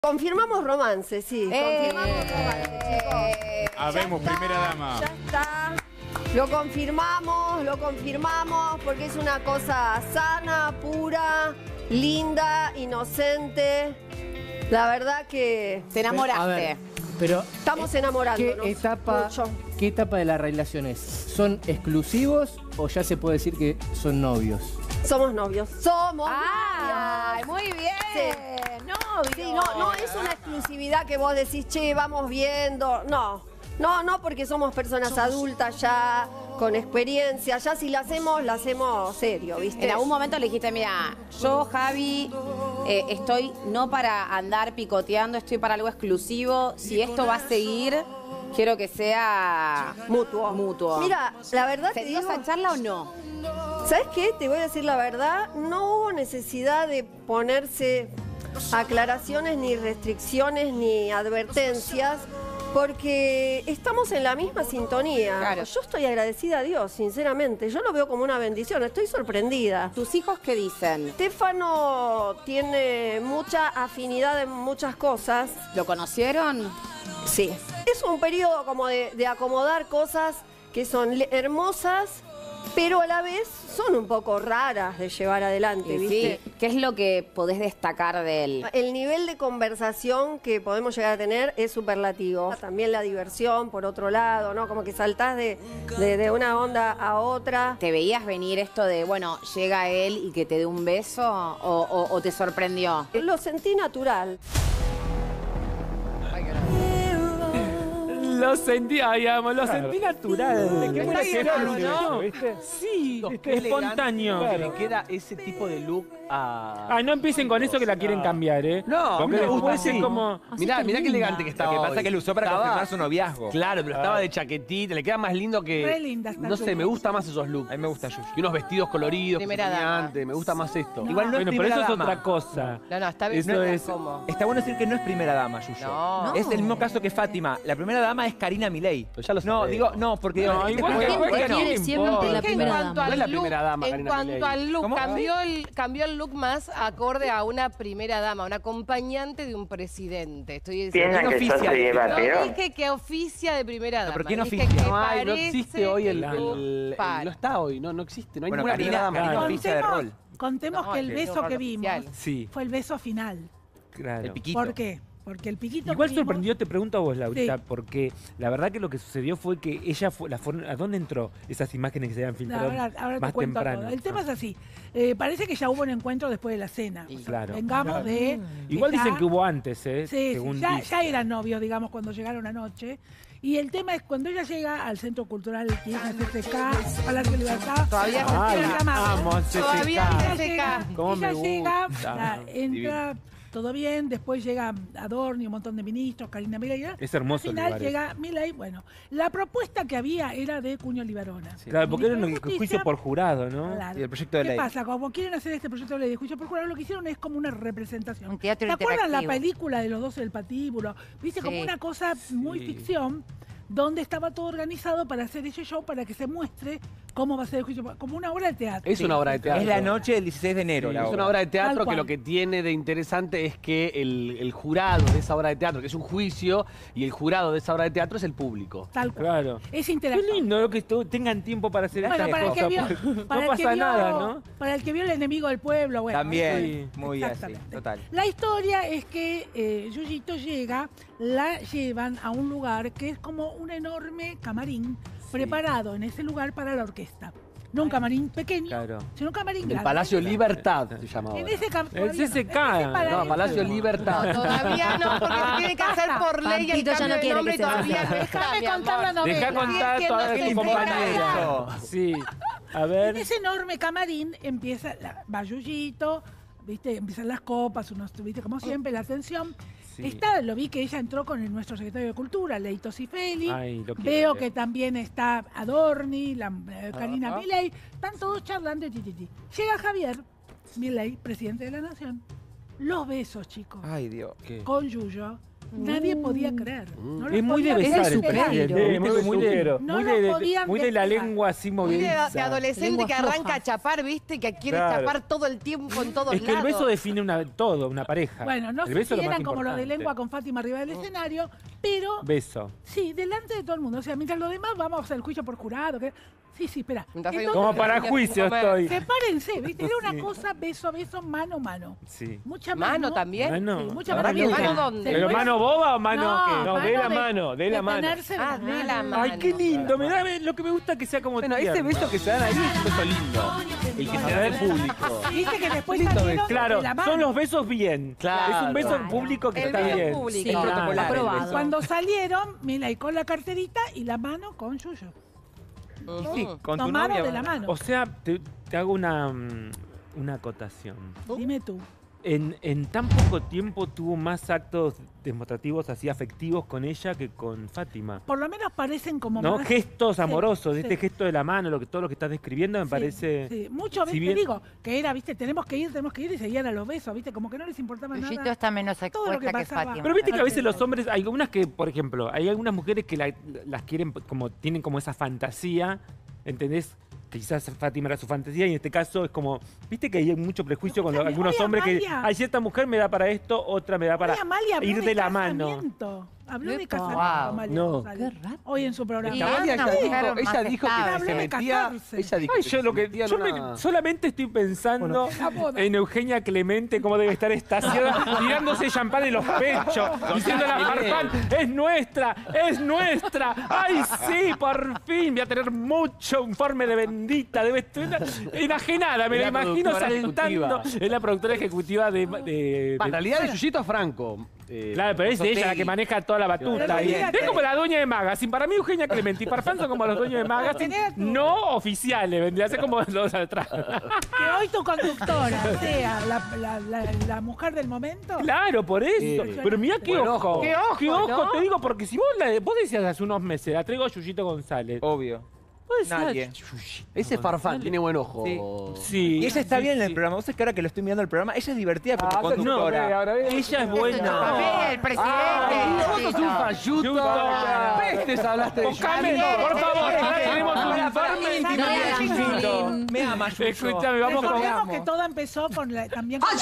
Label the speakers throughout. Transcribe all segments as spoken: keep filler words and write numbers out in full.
Speaker 1: Confirmamos romance, sí. Eh, confirmamos romance, chicos.
Speaker 2: Habemos, primera dama.
Speaker 1: Ya está. Lo confirmamos, lo confirmamos, porque es una cosa sana, pura, linda, inocente. La verdad que...
Speaker 3: Te enamoraste.
Speaker 4: Pero, a ver, pero
Speaker 1: estamos enamorándonos.
Speaker 4: ¿Qué etapa,
Speaker 1: mucho.
Speaker 4: ¿Qué etapa de la relación es? ¿Son exclusivos o ya se puede decir que son novios?
Speaker 1: Somos novios. Somos
Speaker 3: ¡Ay,
Speaker 1: novios.
Speaker 3: muy bien!
Speaker 1: Sí.
Speaker 3: Novio.
Speaker 1: Sí, no, no es una exclusividad que vos decís, che, vamos viendo. No, no, no, porque somos personas adultas ya, con experiencia. Ya si la hacemos, la hacemos serio, ¿viste?
Speaker 3: En algún momento le dijiste, mira, yo, Javi, eh, estoy no para andar picoteando, estoy para algo exclusivo. Si esto va a seguir, quiero que sea
Speaker 1: mutuo.
Speaker 3: mutuo.
Speaker 1: Mira, la verdad
Speaker 3: ¿Se
Speaker 1: te
Speaker 3: dio
Speaker 1: digo...
Speaker 3: esa charla o no?
Speaker 1: ¿Sabes qué? Te voy a decir la verdad. No hubo necesidad de ponerse aclaraciones, ni restricciones, ni advertencias, porque estamos en la misma sintonía.
Speaker 3: Claro.
Speaker 1: Yo estoy agradecida a Dios, sinceramente. Yo lo veo como una bendición. Estoy sorprendida.
Speaker 3: ¿Tus hijos qué dicen?
Speaker 1: Stefano tiene mucha afinidad en muchas cosas.
Speaker 3: ¿Lo conocieron?
Speaker 1: Sí. Es un periodo como de, de acomodar cosas que son hermosas, pero a la vez son un poco raras de llevar adelante, ¿viste?
Speaker 3: Sí. ¿Qué es lo que podés destacar de él?
Speaker 1: El nivel de conversación que podemos llegar a tener es superlativo. También la diversión, por otro lado, ¿no? Como que saltás de, de, de una onda a otra.
Speaker 3: ¿Te veías venir esto de, bueno, llega él y que te dé un beso o, o, o te sorprendió?
Speaker 1: Lo sentí natural.
Speaker 5: Lo sentí, ay, amo, lo sentí natural.
Speaker 6: ¿Qué
Speaker 5: Mira
Speaker 6: está
Speaker 5: que
Speaker 6: bueno,
Speaker 5: fluyó,
Speaker 6: no?
Speaker 5: ¿viste? Sí,
Speaker 6: Qué
Speaker 5: espontáneo.
Speaker 6: elegante, Le queda ese tipo de look a...
Speaker 5: Ay, no empiecen con eso que la quieren cambiar, ¿eh?
Speaker 6: No,
Speaker 5: porque
Speaker 6: me gusta
Speaker 5: después es
Speaker 6: así.
Speaker 5: como...
Speaker 6: Mirá, mirá qué elegante que estaba.
Speaker 2: Lo que pasa
Speaker 6: hoy.
Speaker 2: es que lo usó para
Speaker 6: Estaba-
Speaker 2: confirmar su noviazgo.
Speaker 6: Claro, pero estaba de chaquetita, le queda más lindo que...
Speaker 7: Re linda está
Speaker 6: no sé,
Speaker 7: Yuyu.
Speaker 6: me gusta más esos looks.
Speaker 2: A mí me gusta Yuyu.
Speaker 6: Y unos vestidos coloridos,
Speaker 3: Primera
Speaker 6: que
Speaker 3: dama.
Speaker 6: antes, me gusta más esto.
Speaker 7: No.
Speaker 6: Igual no es
Speaker 5: Bueno, pero
Speaker 6: primera
Speaker 5: eso es
Speaker 6: dama.
Speaker 5: otra cosa.
Speaker 8: No, no, está bien.
Speaker 5: Eso
Speaker 8: no,
Speaker 5: es-
Speaker 8: ¿cómo?
Speaker 2: Está bueno decir que no es primera dama, Yuyo.
Speaker 8: No.
Speaker 2: Es el mismo caso que Fátima. La primera dama es Karina Milei.
Speaker 6: Pero ya lo
Speaker 2: No,
Speaker 6: sabemos.
Speaker 2: digo, no, porque...
Speaker 5: No,
Speaker 2: este
Speaker 5: igual
Speaker 2: juego-
Speaker 5: que- igual que
Speaker 2: bueno,
Speaker 5: no
Speaker 9: quiere siempre
Speaker 5: importa.
Speaker 9: la
Speaker 8: Es que en
Speaker 9: primera
Speaker 8: cuanto
Speaker 9: dama.
Speaker 6: No es la
Speaker 8: al look,
Speaker 6: primera dama,
Speaker 8: en
Speaker 6: Karina
Speaker 8: cuanto
Speaker 6: Milei.
Speaker 8: al look,
Speaker 2: ¿Cómo?
Speaker 8: cambió el, cambió el look más acorde a una primera dama, una acompañante de un presidente. Estoy diciendo.
Speaker 2: ¿Quién
Speaker 10: Piensan que yo soy Eva
Speaker 8: No
Speaker 10: Perón.
Speaker 8: dije que oficia de primera dama.
Speaker 2: No, pero ¿quién
Speaker 8: dije
Speaker 2: oficia?
Speaker 8: que
Speaker 6: No hay, no
Speaker 8: parece
Speaker 6: existe hoy el...
Speaker 8: el
Speaker 6: el-
Speaker 8: look
Speaker 6: el-
Speaker 8: para.
Speaker 6: no está hoy, no, no existe, no hay
Speaker 2: Bueno,
Speaker 6: ninguna
Speaker 2: Karina,
Speaker 6: primera dama.
Speaker 2: Karina
Speaker 6: No,
Speaker 2: oficia de rol.
Speaker 7: Contemos
Speaker 8: No,
Speaker 7: que el
Speaker 8: el
Speaker 7: beso
Speaker 8: rol
Speaker 7: que vimos
Speaker 8: oficial.
Speaker 5: Sí,
Speaker 7: fue el beso final.
Speaker 5: claro.
Speaker 2: El piquito.
Speaker 7: ¿Por qué? Porque el piquito
Speaker 5: Igual
Speaker 7: que vimos-
Speaker 5: sorprendió, te pregunto a vos, Laurita,
Speaker 7: Sí.
Speaker 5: porque la verdad que lo que sucedió fue que ella fue, la forma, ¿a dónde entró esas imágenes que se habían
Speaker 7: No,
Speaker 5: filtrado
Speaker 7: ahora, ahora
Speaker 5: más
Speaker 7: te cuento
Speaker 5: temprano?
Speaker 7: todo. El tema
Speaker 5: Ah,
Speaker 7: es así. Eh, parece que ya hubo un encuentro después de la cena.
Speaker 5: Sí, claro.
Speaker 7: Vengamos de...
Speaker 5: Igual
Speaker 7: ya-
Speaker 5: dicen que hubo antes, ¿eh?
Speaker 7: Sí,
Speaker 5: según
Speaker 7: sí, ya,
Speaker 5: dicen.
Speaker 7: ya eran novios, digamos, cuando llegaron anoche. Y el tema es cuando ella llega al Centro Cultural C S K, Palacio de Libertad.
Speaker 8: Todavía se
Speaker 5: Ay,
Speaker 7: ella llama-
Speaker 5: amo C C K.
Speaker 8: Todavía
Speaker 7: Ella
Speaker 8: se
Speaker 7: llega,
Speaker 8: seca.
Speaker 5: Cómo
Speaker 7: ella
Speaker 5: me
Speaker 7: llega,
Speaker 5: gusta.
Speaker 7: la- entra, todo bien, después llega Adorni, un montón de ministros, Karina Milei.
Speaker 5: Es hermoso
Speaker 7: Al
Speaker 5: el
Speaker 7: final
Speaker 5: lugar
Speaker 7: llega Milei, bueno, la propuesta que había era de Cuño Libarona.
Speaker 5: Claro, porque era un
Speaker 7: Ministro de
Speaker 5: juicio
Speaker 7: Justicia,
Speaker 5: por jurado, ¿no?
Speaker 7: claro.
Speaker 2: Y el proyecto de
Speaker 7: ¿Qué
Speaker 2: ley.
Speaker 7: pasa? Como quieren hacer este proyecto de ley de juicio por jurado, lo que hicieron es como una representación.
Speaker 9: Un teatro
Speaker 7: ¿Te acuerdan la
Speaker 9: interactivo.
Speaker 7: película de los doce del patíbulo? Viste, como
Speaker 9: Sí.
Speaker 7: una cosa muy
Speaker 5: Sí.
Speaker 7: ficción, donde estaba todo organizado para hacer ese show, para que se muestre cómo va a ser el juicio, como una obra de teatro.
Speaker 6: Es una obra de teatro.
Speaker 2: Es la noche del dieciséis de enero.
Speaker 6: Sí,
Speaker 2: la
Speaker 6: es
Speaker 2: obra.
Speaker 6: una obra de
Speaker 7: Tal
Speaker 6: teatro que
Speaker 7: cual.
Speaker 6: lo que tiene de interesante es que el, el jurado de esa obra de teatro, que es un juicio, y el jurado de esa obra de teatro es el público.
Speaker 7: Tal cual.
Speaker 5: Claro.
Speaker 7: Es
Speaker 5: Qué
Speaker 7: interactivo.
Speaker 5: lindo que esto- tengan tiempo para hacer
Speaker 7: Bueno,
Speaker 5: estas
Speaker 7: para el que
Speaker 5: cosas.
Speaker 7: vio,
Speaker 5: porque
Speaker 7: para
Speaker 5: no
Speaker 7: el que
Speaker 5: pasa
Speaker 7: vio-
Speaker 5: nada, ¿no?
Speaker 7: Para el que vio El enemigo del pueblo, bueno.
Speaker 2: También,
Speaker 7: eso-
Speaker 2: muy así,
Speaker 7: exactamente.
Speaker 2: total.
Speaker 7: La historia es que eh, Yuyito llega, la llevan a un lugar que es como un enorme camarín preparado en ese lugar para la orquesta. No un camarín pequeño,
Speaker 5: Claro.
Speaker 7: sino un camarín
Speaker 6: El
Speaker 7: grande.
Speaker 6: Palacio Libertad se llama
Speaker 7: En
Speaker 6: ahora.
Speaker 7: ese cam-
Speaker 5: El
Speaker 7: todavía
Speaker 5: C C K,
Speaker 7: no, ese
Speaker 5: no,
Speaker 7: para-
Speaker 6: No, Palacio Libertad.
Speaker 8: No, todavía no, porque se tiene que hacer por ley el
Speaker 9: Pampito ya
Speaker 8: cambio
Speaker 9: no
Speaker 8: de
Speaker 9: quiere
Speaker 8: nombre
Speaker 9: que
Speaker 8: y
Speaker 9: se
Speaker 8: todavía
Speaker 9: haga.
Speaker 8: no está,
Speaker 7: Déjame
Speaker 8: mi
Speaker 7: contar
Speaker 8: amor.
Speaker 7: la novela.
Speaker 5: Deja contar
Speaker 8: ¿Quién
Speaker 5: toda
Speaker 8: no
Speaker 5: tu
Speaker 8: se
Speaker 5: compañera.
Speaker 2: entera?
Speaker 5: Sí. A
Speaker 7: En
Speaker 5: ver.
Speaker 7: ese enorme camarín empieza, la, va Yuyito, ¿viste? Empiezan las copas, unos, ¿viste? Como siempre, la atención.
Speaker 5: Sí.
Speaker 7: Está, lo vi que ella entró con el, nuestro secretario de Cultura, Leito Cifeli.
Speaker 5: Ay, lo quiero
Speaker 7: Veo
Speaker 5: ver.
Speaker 7: que también está Adorni, la, eh, Karina
Speaker 5: Ah.
Speaker 7: Milei. Están todos charlando y ti, ti, ti. Llega Javier Milei, presidente de la Nación. Los besos, chicos.
Speaker 2: Ay, Dios.
Speaker 5: ¿Qué?
Speaker 7: Con Yuyo. nadie podía creer. No lo
Speaker 5: Es muy de
Speaker 7: podían
Speaker 5: besar
Speaker 7: creer.
Speaker 5: el presidente.
Speaker 3: superhéroe.
Speaker 5: ¿viste? Muy de,
Speaker 7: No
Speaker 5: muy
Speaker 7: lo
Speaker 5: de, de-
Speaker 7: podían
Speaker 5: muy de la
Speaker 7: besar.
Speaker 5: lengua así
Speaker 8: Muy de,
Speaker 5: movediza.
Speaker 8: de adolescente
Speaker 3: Lenguas
Speaker 8: que arranca
Speaker 3: flojas.
Speaker 8: a chapar, ¿viste? Que quiere
Speaker 5: Claro.
Speaker 8: chapar todo el tiempo en todos
Speaker 5: Es que el
Speaker 8: lados.
Speaker 5: beso define una, todo, una pareja.
Speaker 7: Bueno, no
Speaker 5: el
Speaker 7: sé
Speaker 5: beso
Speaker 7: si
Speaker 5: es lo más
Speaker 7: eran como lo de
Speaker 5: importante.
Speaker 7: lengua con Fátima arriba del escenario, pero
Speaker 5: Beso.
Speaker 7: sí, delante de todo el mundo. O sea, mientras lo demás vamos al juicio por jurado. Que... Sí, sí, espera.
Speaker 8: Mientras hay un-
Speaker 7: Entonces,
Speaker 5: Como para juicio estoy.
Speaker 7: sepárense, ¿viste? Era una cosa beso a beso, mano a mano.
Speaker 5: Sí.
Speaker 7: Mucha mano.
Speaker 8: ¿Mano también?
Speaker 5: Mano.
Speaker 7: Sí, mucha
Speaker 5: La
Speaker 7: mano.
Speaker 5: verdad que
Speaker 8: ¿Mano
Speaker 5: no.
Speaker 8: dónde?
Speaker 5: ¿Pero mano boba o mano
Speaker 7: No,
Speaker 5: qué?
Speaker 6: No, de la
Speaker 7: de-
Speaker 6: mano, de la mano.
Speaker 7: tenerse
Speaker 8: Ah, de la mano.
Speaker 5: Ay, qué lindo. Me da, lo que me gusta que sea como
Speaker 6: Bueno, ese
Speaker 5: tierno.
Speaker 6: beso que se dan ahí es un beso lindo. El que se da al público.
Speaker 7: Viste que después
Speaker 6: Lindo
Speaker 7: salieron
Speaker 6: beso.
Speaker 5: Claro,
Speaker 7: de la mano.
Speaker 5: son los besos bien.
Speaker 6: Claro.
Speaker 5: Es un beso
Speaker 3: Claro.
Speaker 5: público que
Speaker 8: El
Speaker 5: está
Speaker 8: beso
Speaker 5: bien.
Speaker 8: público.
Speaker 3: Sí,
Speaker 2: protocolar, el
Speaker 3: aprobado.
Speaker 2: beso.
Speaker 7: Cuando salieron, Milei con la carterita y la mano con Yuyo.
Speaker 8: Ujú.
Speaker 2: Sí, con tu
Speaker 7: Tomaron
Speaker 2: novia.
Speaker 7: de la mano.
Speaker 5: O sea, te, te hago una, mm, una acotación.
Speaker 7: Dime tú.
Speaker 5: En, en tan poco tiempo tuvo más actos demostrativos así afectivos con ella que con Fátima.
Speaker 7: Por lo menos parecen como
Speaker 5: ¿No?
Speaker 7: más...
Speaker 5: Gestos
Speaker 7: Sí,
Speaker 5: amorosos,
Speaker 7: sí.
Speaker 5: este gesto de la mano, lo que, todo lo que estás describiendo me
Speaker 7: Sí,
Speaker 5: parece...
Speaker 7: Sí, mucho,
Speaker 5: si
Speaker 7: ¿viste?
Speaker 5: bien-
Speaker 7: Digo, que era, ¿viste? Tenemos que ir, tenemos que ir y seguían a los besos, ¿viste? Como que no les importaba
Speaker 9: Yuyito
Speaker 7: nada.
Speaker 9: está menos
Speaker 7: Todo lo que
Speaker 9: expuesta que,
Speaker 7: pasaba.
Speaker 9: Fátima.
Speaker 5: Pero viste que a veces los
Speaker 7: Perfecto.
Speaker 5: hombres, hay algunas que, por ejemplo, hay algunas mujeres que la- las quieren como, tienen como esa fantasía, ¿entendés? Que quizás Fátima era su fantasía y en este caso es como, viste que hay mucho prejuicio con lo-
Speaker 7: Escúchame,
Speaker 5: algunos
Speaker 7: hoy
Speaker 5: hombres que,
Speaker 7: Amalia-
Speaker 5: hay cierta mujer me da para esto, otra me da para
Speaker 7: Hoy Amalia habló
Speaker 5: ir de,
Speaker 7: de
Speaker 5: la mano.
Speaker 7: casamiento. Habló de
Speaker 3: Epa.
Speaker 7: casamiento,
Speaker 9: Wow.
Speaker 7: Amalia
Speaker 5: No.
Speaker 7: González.
Speaker 3: Qué rápido.
Speaker 7: Hoy en su programa.
Speaker 9: Y
Speaker 6: Amalia
Speaker 9: una
Speaker 6: ella
Speaker 9: mujer
Speaker 6: dijo,
Speaker 9: más
Speaker 6: ella dijo que
Speaker 9: estable.
Speaker 6: se
Speaker 7: Habló de
Speaker 6: metía.
Speaker 7: casarse.
Speaker 6: Ella dijo
Speaker 5: Ay,
Speaker 6: que
Speaker 5: yo
Speaker 6: se
Speaker 5: lo que
Speaker 6: metía en
Speaker 5: yo me-
Speaker 6: una-
Speaker 5: solamente estoy pensando
Speaker 7: La boda.
Speaker 5: en Eugenia Clemente, cómo debe estar estaciada, tirándose champán en los pechos, diciendo a la Farfán, es nuestra, es nuestra. Ay, sí, por fin, voy a tener mucho informe de bendita, debe estar enajenada, me
Speaker 6: Es
Speaker 5: la
Speaker 6: la
Speaker 5: imagino
Speaker 6: productora
Speaker 5: saltando.
Speaker 6: ejecutiva.
Speaker 5: Es la productora ejecutiva de... de-
Speaker 6: En
Speaker 5: de-
Speaker 6: realidad es Yuyito Franco. eh,
Speaker 5: Claro, pero es ella la
Speaker 6: Sotegui.
Speaker 5: que maneja toda la batuta.
Speaker 7: Pero
Speaker 5: ahí.
Speaker 7: olvídate.
Speaker 5: Es como la dueña de Magazine. Para mí, Eugenia Clemente y Farfán son como los dueños de Magazine, no oficiales. Vendría a ser como los atrás.
Speaker 7: Que hoy tu conductora sea la, la, la, la mujer del momento.
Speaker 5: Claro, por eso.
Speaker 6: Sí.
Speaker 5: Pero mira qué
Speaker 6: Buen
Speaker 5: ojo.
Speaker 6: ojo.
Speaker 8: Qué ojo, ¿no?
Speaker 5: te digo, porque si vos, la, vos decías hace unos meses, la traigo a Yuyito González.
Speaker 2: Obvio.
Speaker 5: Vos decías,
Speaker 2: Nadie.
Speaker 5: Yuyito
Speaker 6: Ese Farfán
Speaker 5: González.
Speaker 6: tiene buen ojo.
Speaker 2: Sí.
Speaker 5: Sí.
Speaker 2: Y ella está
Speaker 5: sí,
Speaker 2: bien en el
Speaker 5: sí.
Speaker 2: programa. Vos sabés que ahora que lo estoy mirando el programa, ella es divertida como
Speaker 6: Ah, no,
Speaker 2: conductora.
Speaker 6: ve, ahora ve.
Speaker 5: Ella es
Speaker 9: Eso,
Speaker 5: buena.
Speaker 9: papel, el presidente.
Speaker 6: Ay, vos sos un
Speaker 9: Yuyito.
Speaker 6: falluto.
Speaker 5: Yuyito.
Speaker 6: Pestes hablaste de
Speaker 5: Buscame,
Speaker 6: Yuyito.
Speaker 5: por favor, ahora
Speaker 2: Para,
Speaker 5: tenemos un
Speaker 2: para, para,
Speaker 5: informe.
Speaker 2: íntimo
Speaker 3: No
Speaker 2: de
Speaker 3: le hagas
Speaker 2: Yuyito.
Speaker 3: bullying.
Speaker 2: Me ama, Yuyo.
Speaker 5: Escúchame, vamos con...
Speaker 7: Recordemos que todo empezó con la, también con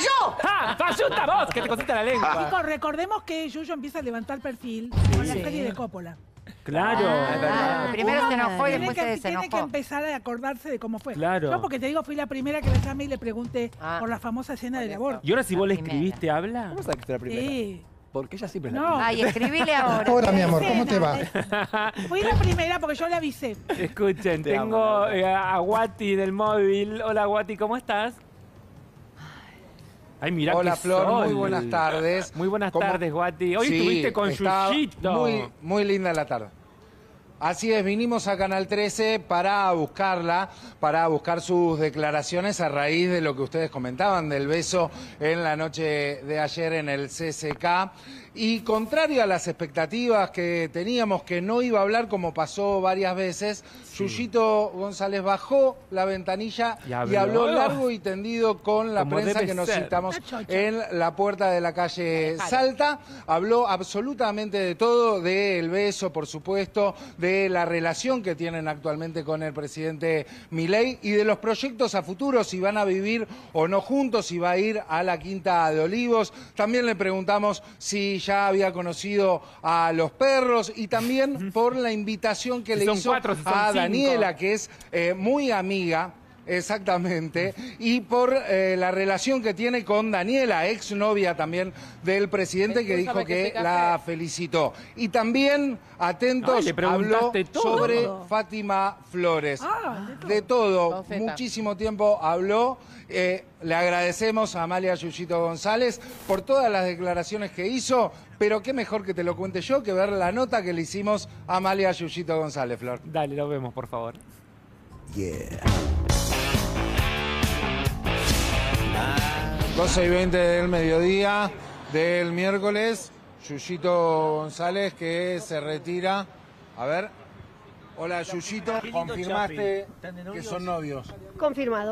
Speaker 5: ¡Ja! ¡Falluta vos! Que te cosita la lengua.
Speaker 7: Chicos, recordemos que Yuyo empieza a levantar perfil con la serie de Coppola.
Speaker 5: Claro.
Speaker 2: Ah, es verdad.
Speaker 9: Ah, primero se enojó y
Speaker 7: Tiene
Speaker 9: después
Speaker 7: que,
Speaker 9: se
Speaker 7: tiene que
Speaker 9: desenojó.
Speaker 7: empezar a acordarse de cómo fue.
Speaker 5: Claro.
Speaker 7: Yo porque te digo, fui la primera que la llamé y le pregunté
Speaker 8: Ah.
Speaker 7: por la famosa escena del aborto.
Speaker 5: Y ahora si vos le
Speaker 9: La primera.
Speaker 5: escribiste, ¿habla?
Speaker 2: ¿Cómo sabés que fue la primera?
Speaker 7: Sí.
Speaker 6: Porque ella siempre es la
Speaker 7: No.
Speaker 9: Ay, escribile ahora.
Speaker 10: Hola, mi amor, ¿cómo te va?
Speaker 7: Fui la primera porque yo le avisé.
Speaker 5: Escuchen,
Speaker 2: Te amo,
Speaker 5: tengo
Speaker 2: Laura.
Speaker 5: eh, a Guati del móvil. Hola, Guati, ¿cómo estás? Ay, mira
Speaker 10: Hola,
Speaker 5: qué
Speaker 10: Flor,
Speaker 5: sol.
Speaker 10: muy buenas tardes.
Speaker 5: Muy buenas
Speaker 10: ¿Cómo?
Speaker 5: tardes, Guati. Hoy
Speaker 10: Sí,
Speaker 5: estuviste con
Speaker 10: está
Speaker 5: Yuyito.
Speaker 10: Muy, muy linda la tarde. Así es, vinimos a Canal trece para buscarla, para buscar sus declaraciones a raíz de lo que ustedes comentaban del beso en la noche de ayer en el C C K. Y contrario a las expectativas que teníamos, que no iba a hablar como pasó varias veces, Yuyito González bajó la ventanilla
Speaker 5: Y
Speaker 10: y
Speaker 5: habló.
Speaker 10: habló, largo y tendido con la
Speaker 5: Como
Speaker 10: prensa
Speaker 5: debe
Speaker 10: que nos
Speaker 5: ser.
Speaker 10: citamos
Speaker 7: Está chocha.
Speaker 10: en la puerta de la calle Salta. Habló absolutamente de todo, del beso, por supuesto, de la relación que tienen actualmente con el presidente Milei y de los proyectos a futuro, si van a vivir o no juntos, si va a ir a la Quinta de Olivos. También le preguntamos si ya había conocido a los perros y también por la invitación que
Speaker 5: Si
Speaker 10: le
Speaker 5: son
Speaker 10: hizo
Speaker 5: cuatro, si son
Speaker 10: a
Speaker 5: cinco.
Speaker 10: Daniela, que es eh, muy amiga. Exactamente, y por eh, la relación que tiene con Daniela, exnovia también del presidente, que dijo
Speaker 8: Escúchame que
Speaker 10: que
Speaker 8: soy café.
Speaker 10: la felicitó. Y también, atentos,
Speaker 5: Ay, le
Speaker 10: habló
Speaker 5: preguntaste todo.
Speaker 10: sobre Fátima Flores.
Speaker 7: Ah, de todo.
Speaker 10: De todo,
Speaker 8: Con feta.
Speaker 10: muchísimo tiempo habló. Eh, le agradecemos a Amalia Yuyito González por todas las declaraciones que hizo, pero qué mejor que te lo cuente yo que ver la nota que le hicimos a Amalia Yuyito González, Flor.
Speaker 5: Dale, lo vemos, por favor.
Speaker 10: doce y veinte del mediodía del miércoles, Yuyito González que se retira. A ver. Hola Yuyito, confirmaste que son novios.
Speaker 1: Confirmado.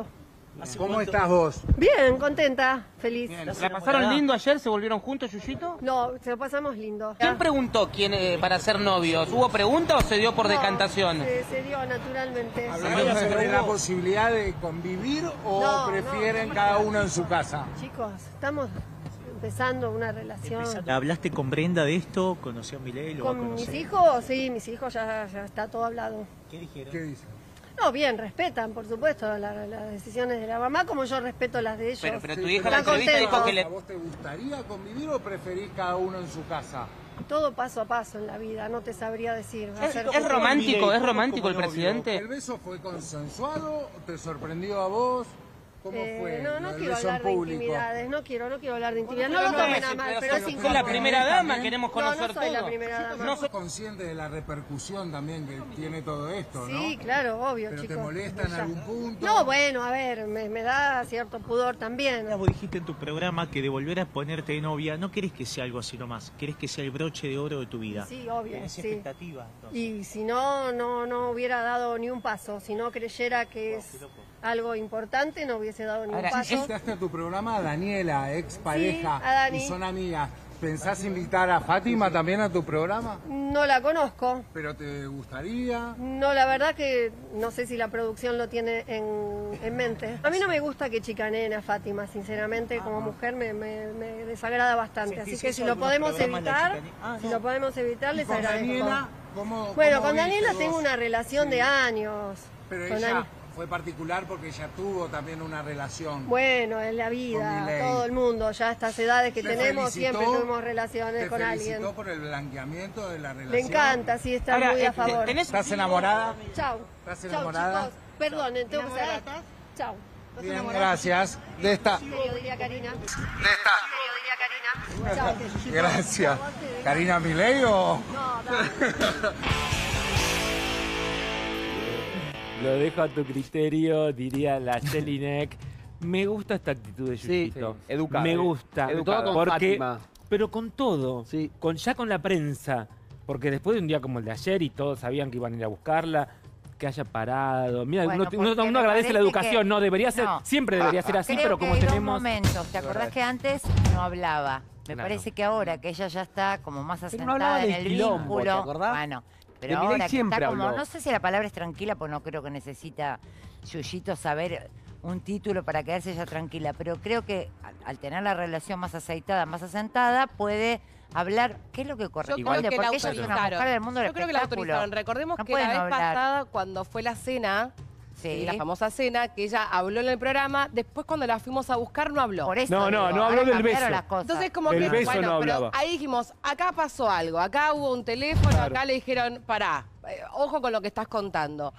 Speaker 10: ¿Cómo estás vos?
Speaker 1: Bien, contenta, feliz.
Speaker 11: ¿La pasaron lindo ayer? ¿Se volvieron juntos, Yuyito?
Speaker 1: No, se lo pasamos lindo.
Speaker 11: ¿Quién preguntó quién eh, para ser novios? ¿Hubo pregunta o se dio por
Speaker 1: No,
Speaker 11: decantación?
Speaker 1: Se, se dio naturalmente.
Speaker 10: ¿Hablaron sobre la posibilidad de convivir o
Speaker 1: No,
Speaker 10: prefieren
Speaker 1: no,
Speaker 10: cada uno en su casa?
Speaker 1: Chicos, estamos empezando una relación.
Speaker 12: ¿Hablaste con Brenda de esto? ¿Conoció a Milei? ¿Lo va a
Speaker 1: ¿Con mis
Speaker 12: conocer?
Speaker 1: hijos? Sí, mis hijos ya, ya está todo hablado.
Speaker 12: ¿Qué dijeron?
Speaker 10: ¿Qué dicen?
Speaker 1: No, bien, respetan, por supuesto, la- las decisiones de la mamá, como yo respeto las de ellos.
Speaker 11: Pero, pero tu
Speaker 10: Sí,
Speaker 11: hija en la
Speaker 1: están
Speaker 11: entrevista dijo
Speaker 1: contentos.
Speaker 11: que le...
Speaker 10: ¿A vos te gustaría convivir o preferís cada uno en su casa?
Speaker 1: Todo paso a paso en la vida, no te sabría decir. Va a
Speaker 11: ¿Es,
Speaker 1: ser-
Speaker 11: es romántico, es
Speaker 10: ¿Cómo
Speaker 11: romántico el
Speaker 10: novio?
Speaker 11: presidente?
Speaker 10: ¿El beso fue consensuado? ¿Te sorprendió a vos? ¿Cómo
Speaker 1: Eh,
Speaker 10: fue?
Speaker 1: no, no
Speaker 10: el
Speaker 1: quiero
Speaker 10: beso en
Speaker 1: hablar de
Speaker 10: público?
Speaker 1: intimidades, no quiero, no quiero hablar de intimidades.
Speaker 11: Bueno,
Speaker 1: No lo
Speaker 11: pero
Speaker 1: tomen
Speaker 11: no
Speaker 1: a
Speaker 11: es-
Speaker 1: mal,
Speaker 11: pero
Speaker 1: pero es
Speaker 11: sos- sos
Speaker 1: importante.
Speaker 11: la primera dama,
Speaker 10: También.
Speaker 11: queremos
Speaker 1: No,
Speaker 11: conocer
Speaker 1: no soy la
Speaker 11: todo.
Speaker 1: primera dama.
Speaker 10: ¿No sos consciente de la repercusión también que tiene todo esto, no?
Speaker 1: Sí, claro, obvio,
Speaker 10: ¿Pero
Speaker 1: chicos.
Speaker 10: te molesta en
Speaker 1: Ya.
Speaker 10: algún punto?
Speaker 1: No, bueno, a ver, me, me da cierto pudor también.
Speaker 12: Vos dijiste en tu programa que de volver a ponerte de novia, no querés que sea algo así nomás, querés que sea el broche de oro de tu vida.
Speaker 1: Sí, obvio,
Speaker 12: ¿Tenés
Speaker 1: sí.
Speaker 12: expectativa? Entonces?
Speaker 1: Y si no, no, no hubiera dado ni un paso. Si no creyera que es algo importante, no hubiese dado ni un
Speaker 11: Ahora,
Speaker 1: paso.
Speaker 10: Invitaste a tu programa a Daniela, ex pareja,
Speaker 1: Sí, a Dani.
Speaker 10: y son amigas. ¿Pensás invitar a Fátima también a tu programa?
Speaker 1: No la conozco.
Speaker 10: ¿Pero te gustaría?
Speaker 1: No, la verdad que no sé si la producción lo tiene en, en mente. A mí no me gusta que chicaneen a Fátima, sinceramente, como mujer me, me- me desagrada bastante. Así
Speaker 12: ¿Sentís
Speaker 1: que
Speaker 12: eso
Speaker 1: si lo
Speaker 12: algunos
Speaker 1: podemos
Speaker 12: programas la
Speaker 1: evitar,
Speaker 12: chicaneen? Ah,
Speaker 1: si
Speaker 12: no.
Speaker 1: lo podemos evitar,
Speaker 10: ¿Y
Speaker 1: les
Speaker 10: con
Speaker 1: agradezco.
Speaker 10: Daniela? ¿Cómo,
Speaker 1: Bueno,
Speaker 10: cómo
Speaker 1: con Daniela
Speaker 10: viste
Speaker 1: tengo
Speaker 10: vos?
Speaker 1: una relación de años.
Speaker 10: Pero
Speaker 1: Con
Speaker 10: ella
Speaker 1: Dani-
Speaker 10: fue particular porque ella tuvo también una relación.
Speaker 1: Bueno, en la
Speaker 10: Con
Speaker 1: vida,
Speaker 10: Milei.
Speaker 1: todo el mundo, ya a estas edades que
Speaker 10: ¿Te
Speaker 1: tenemos,
Speaker 10: felicitó?
Speaker 1: siempre tuvimos relaciones
Speaker 10: ¿Te
Speaker 1: con
Speaker 10: felicitó
Speaker 1: alguien.
Speaker 10: por el blanqueamiento de la relación?
Speaker 1: Le encanta, sí, está
Speaker 11: Ahora,
Speaker 1: muy
Speaker 11: eh,
Speaker 1: a favor.
Speaker 11: ¿tenés-
Speaker 10: ¿Estás enamorada?
Speaker 1: Chau.
Speaker 10: ¿Estás
Speaker 1: Chau,
Speaker 10: enamorada?
Speaker 1: chicos. Perdonen, tengo que cerrar. Chau.
Speaker 10: Bien, gracias. De esta...
Speaker 1: Serio, diría Karina.
Speaker 10: De esta...
Speaker 1: Serio, diría Karina. Chau.
Speaker 10: Gracias. ¿Karina Milei o...?
Speaker 1: No, dale.
Speaker 5: Lo dejo a tu criterio, diría la Jelinek. Me gusta esta actitud de Yuyito.
Speaker 6: sí. Educada.
Speaker 5: Me gusta.
Speaker 6: Educada. Todo con
Speaker 5: porque,
Speaker 6: Fátima.
Speaker 5: Pero con todo.
Speaker 6: Sí.
Speaker 5: Con, ya con la prensa. Porque después de un día como el de ayer y todos sabían que iban a ir a buscarla, que haya parado. Mira,
Speaker 9: Bueno,
Speaker 5: uno, uno-
Speaker 9: porque
Speaker 5: uno
Speaker 9: me
Speaker 5: agradece la
Speaker 9: parece
Speaker 5: educación,
Speaker 9: que-
Speaker 5: ¿no? Debería ser,
Speaker 9: No.
Speaker 5: siempre debería ser así,
Speaker 9: Creo
Speaker 5: pero
Speaker 9: que
Speaker 5: como
Speaker 9: hay dos
Speaker 5: tenemos...
Speaker 9: momentos. ¿Te acordás que antes no hablaba? Me
Speaker 5: Claro.
Speaker 9: parece que ahora que ella ya está como más
Speaker 6: Pero no hablaba
Speaker 9: asentada en
Speaker 6: del
Speaker 9: el
Speaker 6: quilombo,
Speaker 9: vínculo.
Speaker 6: ¿te acordás?
Speaker 9: Bueno,
Speaker 6: De
Speaker 9: pero
Speaker 6: Milei
Speaker 9: ahora que
Speaker 6: siempre
Speaker 9: está como,
Speaker 6: habló.
Speaker 9: no sé si la palabra es tranquila, pues no creo que necesita Yuyito saber un título para quedarse ella tranquila, pero creo que al, al tener la relación más aceitada, más asentada, puede hablar qué es lo que
Speaker 8: Yo
Speaker 9: corresponde,
Speaker 8: creo que la
Speaker 9: porque ella es una
Speaker 8: autorizaron.
Speaker 9: mujer del mundo del
Speaker 8: Yo creo que la
Speaker 9: espectáculo.
Speaker 8: autorizaron. Recordemos
Speaker 9: No
Speaker 8: que la
Speaker 9: pueden
Speaker 8: vez
Speaker 9: hablar.
Speaker 8: pasada, cuando fue la cena,
Speaker 9: Sí.
Speaker 8: la famosa cena, que ella habló en el programa, después cuando la fuimos a buscar no habló.
Speaker 9: Por eso
Speaker 5: No, no,
Speaker 9: digo,
Speaker 5: no habló
Speaker 9: ahora
Speaker 5: del
Speaker 9: cambiaron
Speaker 5: beso.
Speaker 9: las cosas.
Speaker 8: Entonces como
Speaker 5: Del
Speaker 8: que,
Speaker 5: beso
Speaker 8: bueno,
Speaker 5: no
Speaker 8: pero
Speaker 5: hablaba.
Speaker 8: ahí dijimos, acá pasó algo, acá hubo un teléfono,
Speaker 5: Claro.
Speaker 8: acá le dijeron, pará, eh, ojo con lo que estás contando.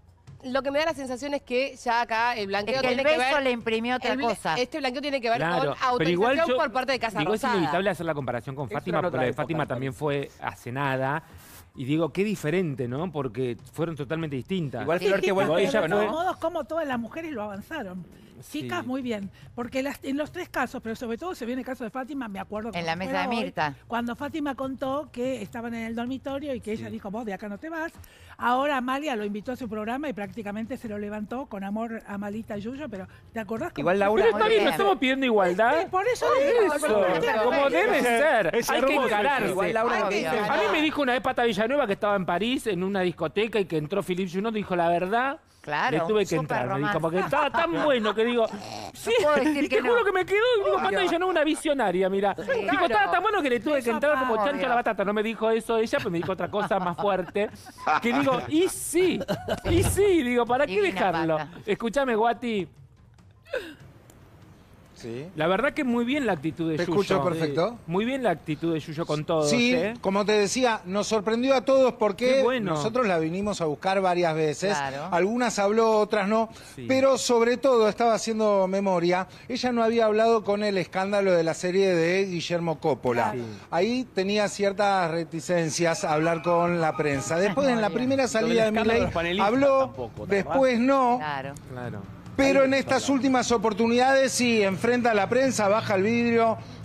Speaker 8: Lo que me da la sensación es que ya acá el blanqueo
Speaker 9: Es que el
Speaker 8: tiene que
Speaker 9: beso
Speaker 8: ver...
Speaker 9: le imprimió otra
Speaker 8: el bla-
Speaker 9: cosa.
Speaker 8: Este blanqueo tiene que ver
Speaker 5: Claro,
Speaker 8: con
Speaker 5: pero
Speaker 8: autorización
Speaker 5: igual yo,
Speaker 8: por parte de Casa
Speaker 5: digo,
Speaker 8: Rosada.
Speaker 5: es inevitable hacer la comparación con
Speaker 6: Eso
Speaker 5: Fátima,
Speaker 6: era
Speaker 5: porque
Speaker 6: otra
Speaker 5: la de
Speaker 6: época,
Speaker 5: Fátima
Speaker 6: me
Speaker 5: también fue hace nada. Y digo, qué diferente, ¿no? Porque fueron totalmente distintas.
Speaker 2: Igual
Speaker 7: Sí,
Speaker 2: Flor,
Speaker 7: sí,
Speaker 2: qué buen
Speaker 7: pero
Speaker 5: ella
Speaker 7: de
Speaker 2: ejemplo,
Speaker 7: todos
Speaker 5: fue-
Speaker 2: ¿no?
Speaker 7: modos, como todas las mujeres lo avanzaron.
Speaker 5: Sí.
Speaker 7: Chicas, muy bien. Porque las- en los tres casos, pero sobre todo se viene el caso de Fátima, me acuerdo.
Speaker 9: En
Speaker 7: como
Speaker 9: la
Speaker 7: si
Speaker 9: mesa
Speaker 7: fuera
Speaker 9: de
Speaker 7: hoy,
Speaker 9: Mirta.
Speaker 7: Cuando Fátima contó que estaban en el dormitorio y que ella
Speaker 5: Sí.
Speaker 7: dijo, vos de acá no te vas. Ahora Amalia lo invitó a su programa y prácticamente se lo levantó con amor a Malita Yuyo, pero ¿te acordás? cómo-
Speaker 2: Igual Laura...
Speaker 5: Pero está
Speaker 9: Muy
Speaker 5: bien, no
Speaker 9: bien.
Speaker 5: estamos pidiendo igualdad.
Speaker 7: Sí, por eso digo,
Speaker 5: Eso,
Speaker 7: pero- pero-
Speaker 5: como debe ser.
Speaker 2: es
Speaker 5: Hay que
Speaker 2: hermoso
Speaker 5: encararse.
Speaker 2: eso. Igual Laura
Speaker 9: Obvio.
Speaker 2: dice-
Speaker 5: A mí me dijo una vez Pata Villanueva que estaba en París en una discoteca y que entró Philippe Junot, dijo la verdad.
Speaker 9: Claro,
Speaker 5: Le tuve que
Speaker 9: súper
Speaker 5: entrar, me dijo,
Speaker 9: romántico.
Speaker 5: porque estaba tan bueno que digo, sí,
Speaker 9: puedo decir
Speaker 5: y te
Speaker 9: que
Speaker 5: juro
Speaker 9: no.
Speaker 5: que me quedó, y digo, Pata Villanueva una visionaria, mira. Digo,
Speaker 9: claro.
Speaker 5: estaba tan bueno que le tuve que
Speaker 7: Eso
Speaker 5: entrar como
Speaker 9: pasa,
Speaker 5: chancho a la
Speaker 9: obvio.
Speaker 5: batata. No me dijo eso ella, pero me dijo otra cosa más fuerte. Que digo, y sí, y sí, digo, ¿para qué
Speaker 9: Divina
Speaker 5: dejarlo?
Speaker 9: Pata.
Speaker 5: Escúchame, Guati.
Speaker 2: Sí.
Speaker 5: La verdad que muy bien la actitud de
Speaker 10: Te
Speaker 5: Yuyo.
Speaker 10: escucho perfecto.
Speaker 5: Muy bien la actitud de Yuyo con todos,
Speaker 10: Sí,
Speaker 5: ¿eh?
Speaker 10: como te decía, nos sorprendió a todos porque
Speaker 5: Qué bueno.
Speaker 10: nosotros la vinimos a buscar varias veces.
Speaker 9: Claro.
Speaker 10: Algunas habló, otras no.
Speaker 5: Sí.
Speaker 10: Pero sobre todo, estaba haciendo memoria, ella no había hablado con el escándalo de la serie de Guillermo Coppola.
Speaker 5: Sí.
Speaker 10: Ahí tenía ciertas reticencias a hablar con la prensa. Después, en la primera salida de
Speaker 6: escándalo de
Speaker 10: Milei,
Speaker 6: los panelistas
Speaker 10: habló,
Speaker 6: tampoco, ¿te
Speaker 10: después no.
Speaker 9: Claro.
Speaker 5: Claro.
Speaker 10: Pero en estas últimas oportunidades sí, enfrenta a la prensa, baja el vidrio,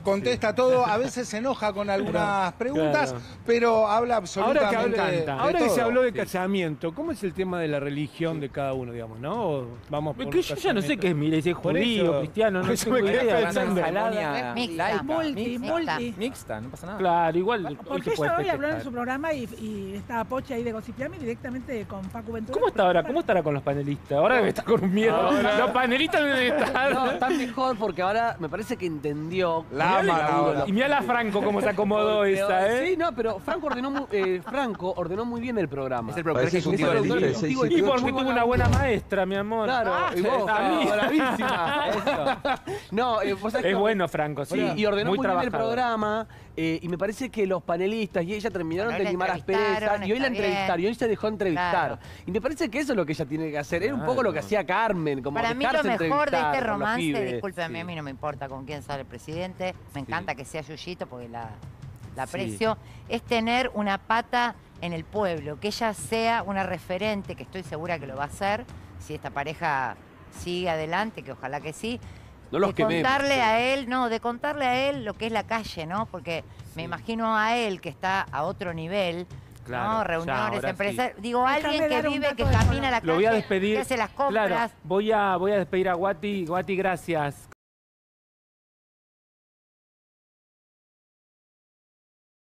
Speaker 10: contesta todo, a veces se enoja con algunas preguntas,
Speaker 13: Claro.
Speaker 10: pero habla
Speaker 13: Ahora que,
Speaker 10: absolutamente
Speaker 13: habla-
Speaker 10: de
Speaker 13: ahora que
Speaker 10: todo.
Speaker 13: se habló de
Speaker 10: Sí.
Speaker 13: casamiento, ¿cómo es el tema de la religión de cada uno, digamos, no? ¿O vamos por
Speaker 5: Es que yo ya no sé
Speaker 13: casamiento?
Speaker 5: qué es Milei, si es
Speaker 13: Por
Speaker 5: judío,
Speaker 13: eso-
Speaker 5: cristiano,
Speaker 13: por
Speaker 5: no
Speaker 13: eso me
Speaker 5: tengo
Speaker 13: quedé
Speaker 5: idea.
Speaker 13: pensando.
Speaker 2: Ceremonia
Speaker 9: Mixta.
Speaker 2: laica.
Speaker 7: Multi, multi.
Speaker 2: Mixta, no pasa nada.
Speaker 5: Claro, igual hoy
Speaker 7: Porque
Speaker 5: se
Speaker 7: ella
Speaker 5: puede
Speaker 7: hoy habló en
Speaker 5: festejar.
Speaker 7: su programa y, y estaba Pocha ahí de Gossipiami directamente con Facu Ventura.
Speaker 5: ¿Cómo está ahora? ¿Cómo estará con los panelistas? Ahora debe estar con un miedo.
Speaker 6: Ahora-
Speaker 5: Los panelistas deben estar.
Speaker 6: No, está mejor porque ahora me parece que entendió.
Speaker 10: La aman ahora.
Speaker 5: Y mira la Franco cómo se acomodó
Speaker 6: Porque-
Speaker 5: esa, ¿eh?
Speaker 6: Sí, no, pero Franco ordenó, mu- eh, Franco ordenó muy bien el programa.
Speaker 2: Es el productor
Speaker 6: Parece
Speaker 2: ejecutivo
Speaker 6: que es
Speaker 2: del
Speaker 6: el
Speaker 2: día.
Speaker 6: productor ejecutivo
Speaker 5: Y
Speaker 6: del
Speaker 5: porque
Speaker 6: día.
Speaker 5: tuvo una buena maestra, mi amor.
Speaker 6: Claro,
Speaker 5: Ah,
Speaker 6: y vos,
Speaker 5: a mí.
Speaker 6: bravísima. No, eh, vos sabés
Speaker 5: Es
Speaker 6: que-
Speaker 5: bueno, Franco, sí.
Speaker 6: Sí, y ordenó muy, bien el
Speaker 5: trabajador.
Speaker 6: programa. eh, y me parece que los panelistas y ella terminaron
Speaker 9: Bueno,
Speaker 6: de
Speaker 9: hoy la
Speaker 6: limar asperezas.
Speaker 9: entrevistaron,
Speaker 6: Y hoy la
Speaker 9: está bien.
Speaker 6: entrevistaron. Y hoy se dejó entrevistar.
Speaker 9: Claro.
Speaker 6: Y me parece que eso es lo que ella tiene que hacer. Era un
Speaker 5: Claro.
Speaker 6: poco lo que hacía Carmen. Como
Speaker 9: Para mí lo
Speaker 6: dejarse
Speaker 9: mejor de
Speaker 6: entrevistar
Speaker 9: este
Speaker 6: por los
Speaker 9: romance,
Speaker 6: pibes.
Speaker 9: discúlpeme,
Speaker 6: Sí.
Speaker 9: a mí no me importa con quién sale el presidente, me encanta que sea Yuyito porque la, la
Speaker 5: Sí.
Speaker 9: aprecio, es tener una pata en el pueblo, que ella sea una referente, que estoy segura que lo va a hacer, si esta pareja sigue adelante, que ojalá que sí,
Speaker 6: No los
Speaker 9: de
Speaker 6: quememos.
Speaker 9: contarle a él, no, de contarle a él lo que es la calle, ¿no? Porque me imagino a él que está a otro nivel,
Speaker 5: Claro,
Speaker 9: ¿no?
Speaker 5: ya,
Speaker 9: Reuniones,
Speaker 5: ahora
Speaker 9: empresas,
Speaker 5: sí.
Speaker 9: digo,
Speaker 7: Déjame
Speaker 9: alguien que
Speaker 7: dar un
Speaker 9: vive, que
Speaker 7: dato de
Speaker 9: camina la
Speaker 5: Lo voy a
Speaker 9: calle,
Speaker 5: despedir.
Speaker 9: que hace las compras.
Speaker 5: Claro, voy a, voy a despedir a Guati. Guati, gracias.